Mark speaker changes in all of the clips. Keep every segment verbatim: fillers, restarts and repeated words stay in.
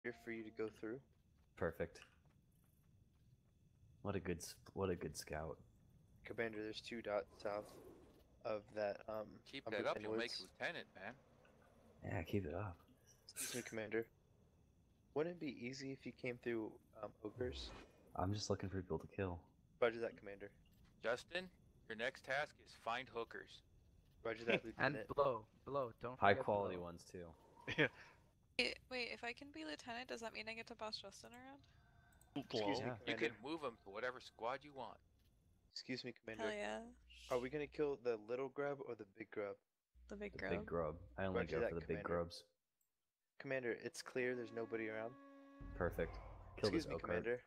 Speaker 1: here for you to go through.
Speaker 2: Perfect. What a good, s- what a good scout.
Speaker 1: Commander, there's two dots south of that. Um,
Speaker 3: Keep that up, you'll make
Speaker 1: woods.
Speaker 3: lieutenant, man.
Speaker 2: Yeah, keep it up.
Speaker 1: Excuse me, Commander. Wouldn't it be easy if you came through um, ogres?
Speaker 2: I'm just looking for people to kill.
Speaker 1: Roger that, Commander.
Speaker 3: Justin, your next task is find hookers.
Speaker 1: Roger that,
Speaker 4: And
Speaker 1: Lieutenant.
Speaker 4: blow, blow. Don't
Speaker 2: High
Speaker 4: forget
Speaker 2: quality
Speaker 4: blow.
Speaker 2: ones too.
Speaker 5: Wait, wait, if I can be lieutenant, does that mean I get to boss Justin around?
Speaker 1: Excuse me,
Speaker 2: Yeah.
Speaker 3: You
Speaker 1: Commander.
Speaker 3: can move them to whatever squad you want.
Speaker 1: Excuse me,
Speaker 5: Hell
Speaker 1: Commander.
Speaker 5: yeah.
Speaker 1: Are we gonna kill the little grub or the big grub?
Speaker 5: The big
Speaker 2: The
Speaker 5: grub.
Speaker 2: big grub. I only
Speaker 1: Roger
Speaker 2: go
Speaker 1: that,
Speaker 2: for the big
Speaker 1: Commander.
Speaker 2: grubs.
Speaker 1: Commander, it's clear there's nobody around.
Speaker 2: Perfect. Kill
Speaker 1: Excuse
Speaker 2: this
Speaker 1: me,
Speaker 2: ochre.
Speaker 1: Commander.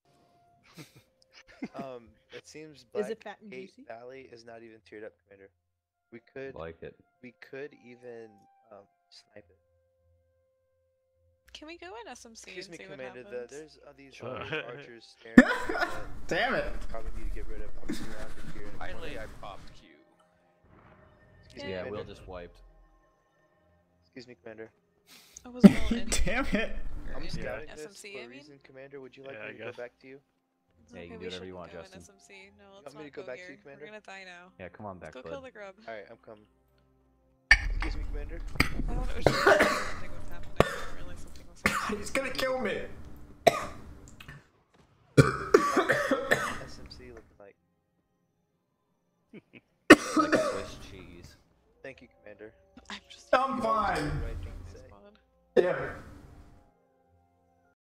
Speaker 1: um, it seems Black
Speaker 6: Is it fat and
Speaker 1: Gate
Speaker 6: juicy?
Speaker 1: Valley is not even tiered up, Commander. We could,
Speaker 2: Like it.
Speaker 1: we could even um, snipe it.
Speaker 5: Can we go in S M C
Speaker 1: Excuse
Speaker 5: and
Speaker 1: me,
Speaker 5: see
Speaker 1: Commander.
Speaker 5: what
Speaker 1: The,
Speaker 5: happens?
Speaker 1: there's uh, these
Speaker 7: Sure.
Speaker 1: orange archers staring. at us that
Speaker 7: Damn it!
Speaker 1: Probably need to get rid of. I'm surrounded here. in a
Speaker 3: Finally,
Speaker 1: corner.
Speaker 3: I popped Q.
Speaker 1: Excuse me,
Speaker 2: Yeah,
Speaker 1: Commander.
Speaker 2: Will just wiped.
Speaker 1: Excuse me, Commander.
Speaker 5: I wasn't all in.
Speaker 7: Damn it!
Speaker 1: I'm
Speaker 5: in
Speaker 1: scouting this
Speaker 5: S M C,
Speaker 1: for
Speaker 5: I
Speaker 1: a
Speaker 5: mean?
Speaker 1: reason, Commander. Would you like
Speaker 7: Yeah, I
Speaker 1: me to go
Speaker 7: guess.
Speaker 1: back to you?
Speaker 5: It's
Speaker 2: Yeah, you
Speaker 5: okay,
Speaker 2: can
Speaker 5: we
Speaker 2: do whatever you
Speaker 5: shouldn't
Speaker 2: want,
Speaker 5: go
Speaker 2: Justin.
Speaker 5: in S M C. No,
Speaker 1: want
Speaker 5: let's
Speaker 1: me to
Speaker 5: not
Speaker 1: go
Speaker 5: go
Speaker 1: back to you,
Speaker 5: here.
Speaker 1: Commander?
Speaker 5: We're gonna die now.
Speaker 2: Yeah, come on back,
Speaker 5: Let's go
Speaker 2: bud.
Speaker 5: kill the grub.
Speaker 1: Alright, I'm coming. Excuse me, Commander.
Speaker 5: I thought it was just something was happening. I didn't realize something was happening.
Speaker 7: He's gonna kill me!
Speaker 1: S M C looking like.
Speaker 2: Like a Swiss cheese.
Speaker 1: Thank you, Commander.
Speaker 5: I'm just.
Speaker 7: I'm fine!
Speaker 1: Right thing to say.
Speaker 5: Spawn.
Speaker 7: Yeah.